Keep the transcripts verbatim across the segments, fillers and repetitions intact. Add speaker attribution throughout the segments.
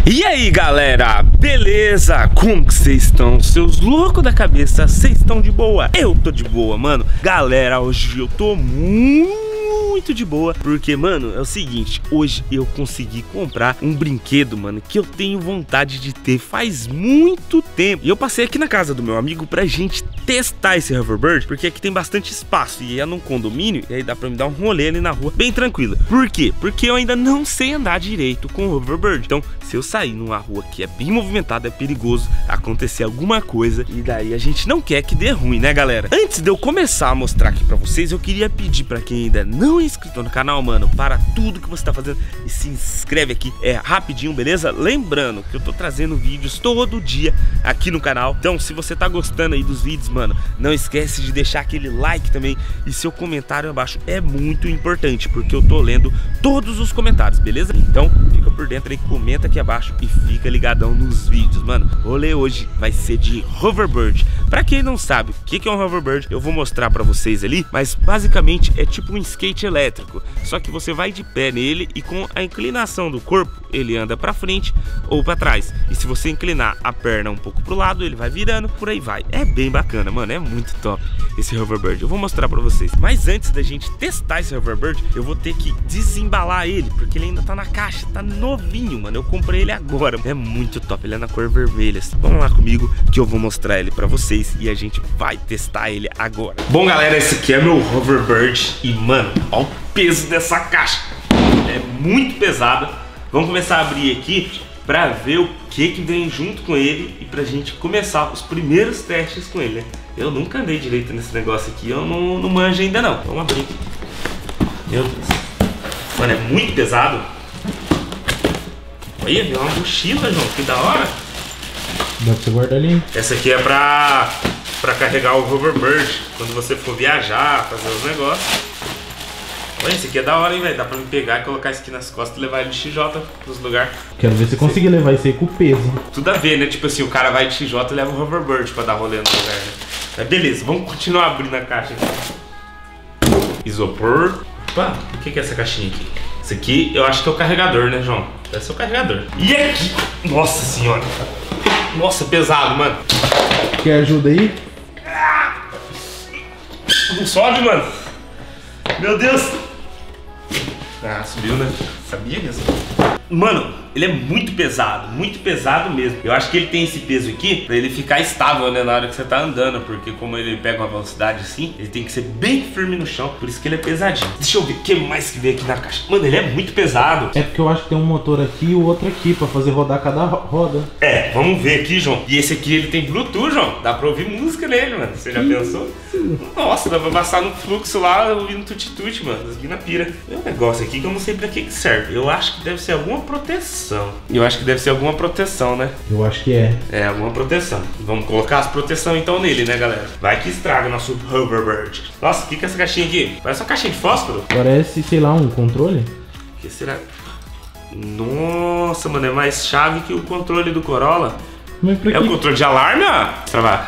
Speaker 1: E aí galera, beleza? Como que vocês estão? Seus loucos da cabeça, vocês estão de boa? Eu tô de boa, mano. Galera, hoje eu tô muito de boa, porque, mano, é o seguinte, hoje eu consegui comprar um brinquedo, mano, que eu tenho vontade de ter faz muito tempo. E eu passei aqui na casa do meu amigo pra gente testar esse hoverbird, porque aqui tem bastante espaço e é num condomínio, e aí dá pra me dar um rolê ali na rua, bem tranquilo. Por quê? Porque eu ainda não sei andar direito com o hoverbird. Então, se eu sair numa rua que é bem movimentada, é perigoso acontecer alguma coisa, e daí a gente não quer que dê ruim, né, galera? Antes de eu começar a mostrar aqui pra vocês, eu queria pedir pra quem ainda não é inscrito no canal, mano, para tudo que você tá fazendo e se inscreve aqui, é rapidinho, beleza? Lembrando que eu tô trazendo vídeos todo dia aqui no canal, então se você tá gostando aí dos vídeos, mano, não esquece de deixar aquele like também, e seu comentário abaixo é muito importante, porque eu tô lendo todos os comentários, beleza? Então fica por dentro aí, comenta aqui abaixo e fica ligadão nos vídeos, mano. O rolê hoje vai ser de hoverbird. Pra quem não sabe o que é um hoverbird, eu vou mostrar pra vocês ali, mas basicamente é tipo um skate elétrico, só que você vai de pé nele e com a inclinação do corpo ele anda pra frente ou pra trás, e se você inclinar a perna um pouco pro lado, ele vai virando, por aí vai. É bem bacana, mano, é muito top esse hoverbird. Eu vou mostrar pra vocês, mas antes da gente testar esse hoverbird, eu vou ter que desembalar ele, porque ele ainda tá na caixa, tá novinho, mano. Eu comprei ele agora, é muito top, ele é na cor vermelha. Vamos lá comigo que eu vou mostrar ele pra vocês e a gente vai testar ele agora. Bom, galera, esse aqui é meu hoverbird e, mano, olha o peso dessa caixa, é muito pesado. Vamos começar a abrir aqui pra ver o que que vem junto com ele e pra gente começar os primeiros testes com ele, né? Eu nunca andei direito nesse negócio aqui, eu não, não manjo ainda não. Vamos abrir. Meu Deus. Mano, é muito pesado. Olha, veio uma mochila, João, que da hora.
Speaker 2: Dá pra você guardar ali.
Speaker 1: Essa aqui é pra, pra carregar o hoverbird quando você for viajar, fazer os negócios. Olha, esse aqui é da hora, hein, velho? Dá pra me pegar e colocar isso aqui nas costas e levar ele de X J pros lugares.
Speaker 2: Quero ver se conseguir levar isso aí com o peso.
Speaker 1: Tudo a ver, né? Tipo assim, o cara vai de X J e leva o hoverbird pra dar rolê no lugar, né? Mas beleza, vamos continuar abrindo a caixa aqui. Isopor. Opa, o que que é essa caixinha aqui? Isso aqui eu acho que é o carregador, né, João? Deve ser o carregador. E aqui? Nossa senhora. Nossa, pesado, mano.
Speaker 2: Quer ajuda aí?
Speaker 1: Não sobe, mano. Meu Deus. Ah, subiu, né? Sabia mesmo. Mano, ele é muito pesado, muito pesado mesmo. Eu acho que ele tem esse peso aqui pra ele ficar estável, né, na hora que você tá andando, porque como ele pega uma velocidade assim, ele tem que ser bem firme no chão, por isso que ele é pesadinho. Deixa eu ver o que mais que vem aqui na caixa. Mano, ele é muito pesado.
Speaker 2: É porque eu acho que tem um motor aqui e o outro aqui pra fazer rodar cada roda.
Speaker 1: É, vamos ver aqui, João. E esse aqui, ele tem Bluetooth, João. Dá pra ouvir música nele, mano. Você já pensou? Nossa, dá pra passar no fluxo lá, ouvindo tuti-tuti, mano. Das na pira. Tem um negócio aqui que eu não sei pra que que serve. Eu acho que deve ser alguma proteção. Eu acho que deve ser alguma proteção, né?
Speaker 2: Eu acho que é.
Speaker 1: É, alguma proteção. Vamos colocar as proteções então nele, né, galera? Vai que estraga o nosso hoverbird. Nossa, o que que é essa caixinha aqui? Parece uma caixinha de fósforo.
Speaker 2: Parece, sei lá, um controle.
Speaker 1: O que será? Nossa, mano, é mais chave que o controle do Corolla.
Speaker 2: Mas pra
Speaker 1: É o controle de alarme, ó. Travar.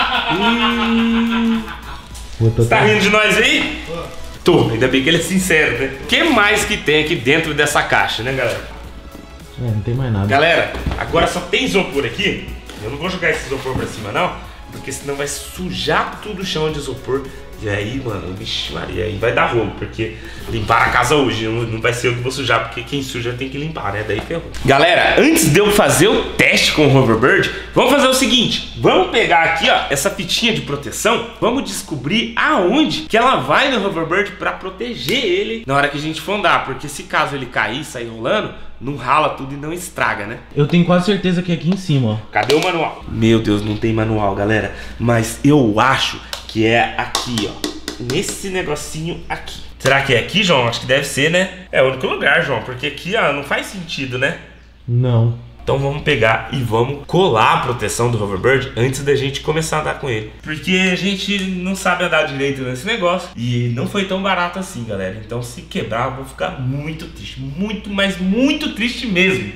Speaker 1: Você tá rindo de nós aí? Tô, ainda bem que ele é sincero, né? O que mais que tem aqui dentro dessa caixa, né, galera?
Speaker 2: É, não tem mais nada.
Speaker 1: Galera, agora só tem isopor aqui. Eu não vou jogar esse isopor pra cima, não, porque senão vai sujar tudo o chão de isopor. E aí, mano, vixe Maria, aí vai dar rolo, porque limpar a casa hoje não, não vai ser eu que vou sujar, porque quem suja tem que limpar, né? Daí ferrou. Galera, antes de eu fazer o teste com o hoverbird, vamos fazer o seguinte. Vamos pegar aqui, ó, essa fitinha de proteção. Vamos descobrir aonde que ela vai no hoverbird pra proteger ele na hora que a gente for andar. Porque se caso ele cair e sair rolando, não rala tudo e não estraga, né?
Speaker 2: Eu tenho quase certeza que é aqui em cima, ó.
Speaker 1: Cadê o manual? Meu Deus, não tem manual, galera. Mas eu acho que é aqui, ó. Nesse negocinho aqui. Será que é aqui, João? Acho que deve ser, né? É o único lugar, João. Porque aqui, ó, não faz sentido, né?
Speaker 2: Não.
Speaker 1: Então vamos pegar e vamos colar a proteção do hoverbird antes da gente começar a andar com ele. Porque a gente não sabe andar direito nesse negócio. E não foi tão barato assim, galera. Então se quebrar, eu vou ficar muito triste. Muito, mas muito triste mesmo.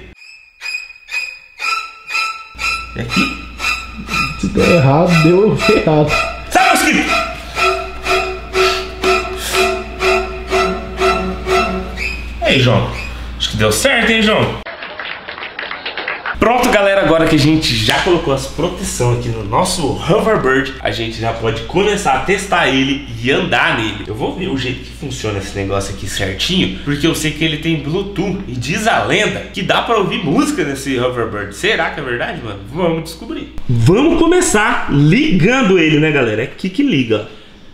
Speaker 1: É aqui?
Speaker 2: Se der errado, deu errado.
Speaker 1: Sai, mosquito! E aí, João? Acho que deu certo, hein, João? Pronto, galera, agora que a gente já colocou as proteções aqui no nosso Hoverbird, a gente já pode começar a testar ele e andar nele. Eu vou ver o jeito que funciona esse negócio aqui certinho, porque eu sei que ele tem Bluetooth e diz a lenda que dá pra ouvir música nesse Hoverbird. Será que é verdade, mano? Vamos descobrir. Vamos começar ligando ele, né, galera? É aqui que liga.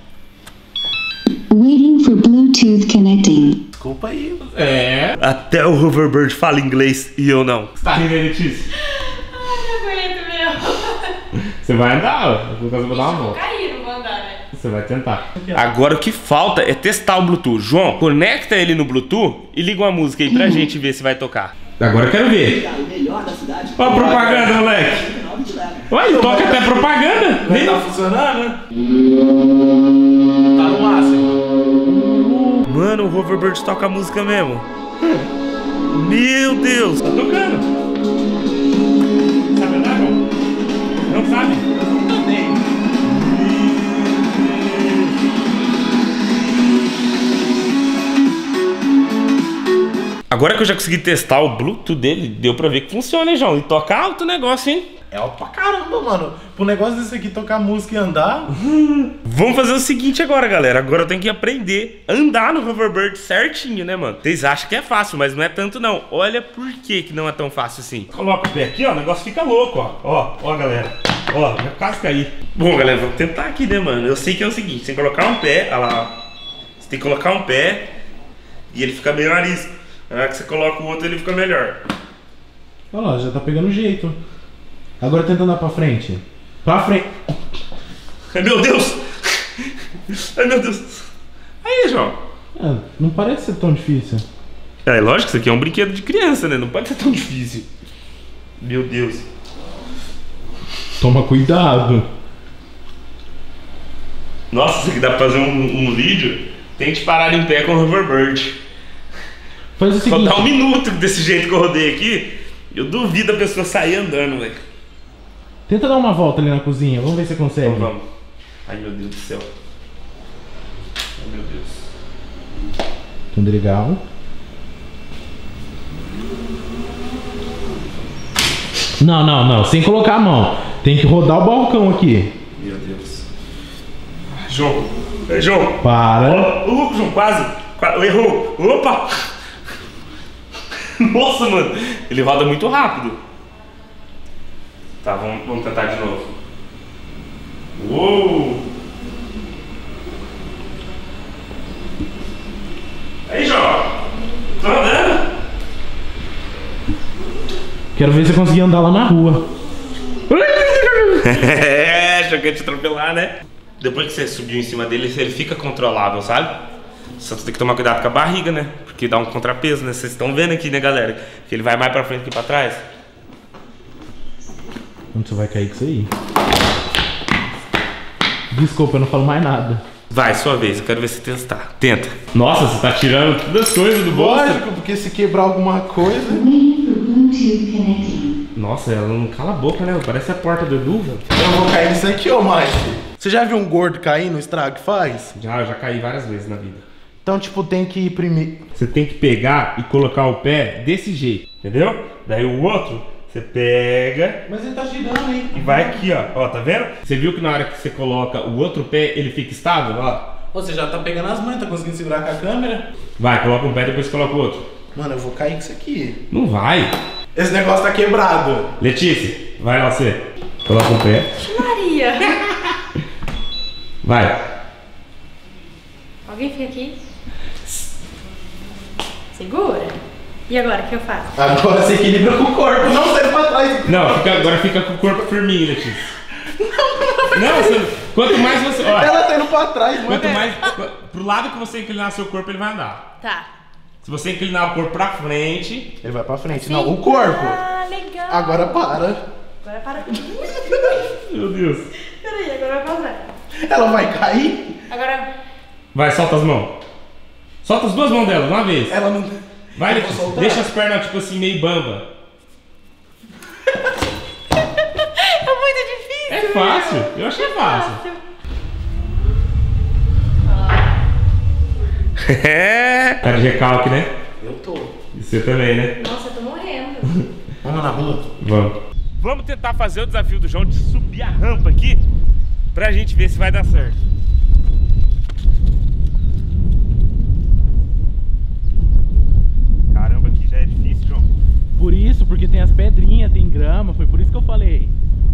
Speaker 3: Waiting for Bluetooth connecting.
Speaker 2: Desculpa aí.
Speaker 1: É. Até o Hoverbird fala inglês e eu não. Você tá rindo aí, Letícia?
Speaker 4: Ai, não aguento mesmo.
Speaker 1: Você vai andar, ó. Eu vou dar uma volta.
Speaker 4: Cair, não vou andar, né?
Speaker 1: Você vai tentar. Agora o que falta é testar o Bluetooth. João, conecta ele no Bluetooth e liga uma música aí pra gente ver se vai tocar. Agora eu quero ver. Olha a propaganda, moleque. Olha, toca até propaganda.
Speaker 2: Nem tá funcionando, né? Tá no máximo.
Speaker 1: Mano, o Hoverbird toca a música mesmo. Meu Deus. Tá tocando. Sabe andar, João? Não sabe? Não tem. Agora que eu já consegui testar o Bluetooth dele, deu pra ver que funciona, hein, João? E toca alto o negócio, hein?
Speaker 2: É alto pra caramba, mano. Pro negócio desse aqui tocar música e andar.
Speaker 1: Vamos fazer o seguinte agora, galera. Agora eu tenho que aprender a andar no Hoverbird certinho, né, mano? Vocês acham que é fácil, mas não é tanto, não. Olha por que que não é tão fácil assim. Coloca o pé aqui, ó. O negócio fica louco, ó. Ó, ó, galera. Ó, já quase caí. Bom, galera, vamos tentar aqui, né, mano? Eu sei que é o seguinte. Você tem que colocar um pé, olha lá, ó. Você tem que colocar um pé e ele fica meio arisco. Na hora que você coloca o outro, ele fica melhor.
Speaker 2: Olha lá, já tá pegando jeito. Agora tenta andar pra frente. Pra frente.
Speaker 1: Ai, meu Deus! Ai, meu Deus! Aí, João.
Speaker 2: É, não parece ser tão difícil.
Speaker 1: É, lógico que isso aqui é um brinquedo de criança, né? Não pode ser tão difícil. Meu Deus.
Speaker 2: Toma cuidado.
Speaker 1: Nossa, isso aqui dá pra fazer um, um vídeo. Tente parar em pé com o Hoverbird.
Speaker 2: Faz o
Speaker 1: Só
Speaker 2: seguinte.
Speaker 1: dá um minuto desse jeito que eu rodei aqui. Eu duvido a pessoa sair andando, velho.
Speaker 2: Tenta dar uma volta ali na cozinha. Vamos ver se você consegue.
Speaker 1: Então vamos. Ai, meu Deus do céu. Ai, meu Deus.
Speaker 2: Tudo legal. Não, não, não. Sem colocar a mão. Tem que rodar o balcão aqui.
Speaker 1: Meu Deus. João. É, João.
Speaker 2: Para.
Speaker 1: Ô, louco, João, quase. quase. Errou. Opa. Nossa, mano. Ele roda muito rápido. Tá, vamos, vamos tentar de novo. Uou. Aí, João. Tá rodando?
Speaker 2: Quero ver se eu conseguir andar lá na rua.
Speaker 1: É, achou que ia te atropelar, né? Depois que você subiu em cima dele, ele fica controlável, sabe? Só tu tem que tomar cuidado com a barriga, né? Porque dá um contrapeso, né? Vocês estão vendo aqui, né, galera? Que ele vai mais pra frente que pra trás.
Speaker 2: Onde você vai cair com isso aí? Desculpa, eu não falo mais nada.
Speaker 1: Vai, sua vez, eu quero ver você testar. Tenta. Nossa, você tá tirando todas as coisas do bolso.
Speaker 2: Lógico, porque se quebrar alguma coisa...
Speaker 3: Waiting for Bluetooth connecting.
Speaker 1: Nossa, ela não cala a boca, né? Parece a porta do Edu, velho.
Speaker 2: Eu vou cair nisso aqui, ô Mike. Você já viu um gordo cair no estrago que faz?
Speaker 1: Já, eu já caí várias vezes na vida.
Speaker 2: Então, tipo, tem que ir primeiro...
Speaker 1: Você tem que pegar e colocar o pé desse jeito, entendeu? Daí o outro, você pega...
Speaker 2: Mas ele tá girando, hein?
Speaker 1: E vai aqui, ó. Ó, tá vendo? Você viu que na hora que você coloca o outro pé, ele fica estável, ó.
Speaker 2: Você já tá pegando as mãos, tá conseguindo segurar com a câmera?
Speaker 1: Vai, coloca um pé, depois coloca o outro.
Speaker 2: Mano, eu vou cair com isso aqui.
Speaker 1: Não vai.
Speaker 2: Esse negócio tá quebrado.
Speaker 1: Letícia, vai lá você. Coloca um pé.
Speaker 4: Maria!
Speaker 1: Vai.
Speaker 4: Alguém fica aqui? Segura. E agora, o que eu faço?
Speaker 2: Agora você equilibra com o corpo, não sai pra trás.
Speaker 1: Não, fica, agora fica com o corpo firminho, Letícia. Não, você, quanto mais você... Ó,
Speaker 2: Ela tá indo pra trás, mano.
Speaker 1: quanto mais... Pro lado que você inclinar seu corpo, ele vai andar.
Speaker 4: Tá.
Speaker 1: Se você inclinar o corpo pra frente...
Speaker 2: Ele vai pra frente. Não, o corpo.
Speaker 4: Ah, legal.
Speaker 2: Agora para.
Speaker 4: Agora para.
Speaker 1: Meu Deus.
Speaker 4: Peraí, agora vai pausar.
Speaker 2: Ela vai cair?
Speaker 4: Agora...
Speaker 1: Vai, solta as mãos. Solta as duas mãos dela, uma vez.
Speaker 2: Ela não...
Speaker 1: Vai,
Speaker 2: Eu vou
Speaker 1: Letícia,
Speaker 2: soltar.
Speaker 1: deixa as pernas, tipo assim, meio bamba.
Speaker 4: É muito difícil.
Speaker 1: É fácil, eu achei fácil. É. Cara de recalque, né?
Speaker 2: Eu tô.
Speaker 1: E você também, né?
Speaker 4: Nossa, eu tô morrendo.
Speaker 2: Vamos na rua?
Speaker 1: Vamos. Vamos tentar fazer o desafio do João de subir a rampa aqui pra gente ver se vai dar certo. Caramba, aqui já é difícil, João.
Speaker 2: Por isso, porque tem as pedrinhas, tem grama, foi por isso que eu falei.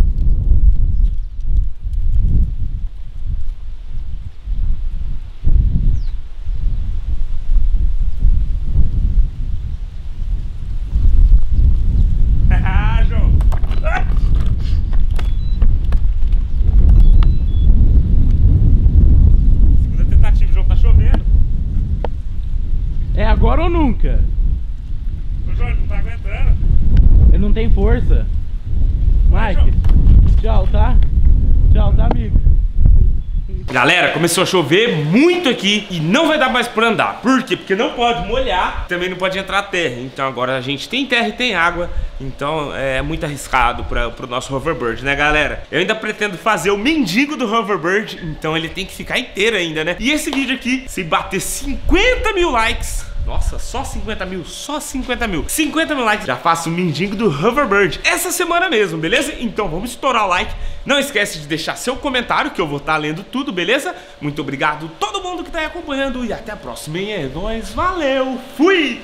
Speaker 2: É agora ou nunca?
Speaker 1: O João não tá aguentando.
Speaker 2: Ele não tem força. Mike, tchau, tá? Tchau, tá, amigo?
Speaker 1: Galera, começou a chover muito aqui e não vai dar mais pra andar. Por quê? Porque não pode molhar, também não pode entrar terra. Então agora a gente tem terra e tem água. Então é muito arriscado para pro nosso hoverbird, né, galera? Eu ainda pretendo fazer o mendigo do hoverbird, então ele tem que ficar inteiro ainda, né? E esse vídeo aqui, se bater cinquenta mil likes... Nossa, só cinquenta mil, só cinquenta mil cinquenta mil likes, já faço o mendigo do hoverbird essa semana mesmo, beleza? Então vamos estourar o like. Não esquece de deixar seu comentário, que eu vou estar lendo tudo, beleza? Muito obrigado a todo mundo que tá aí acompanhando e até a próxima, hein? É nóis, valeu, fui!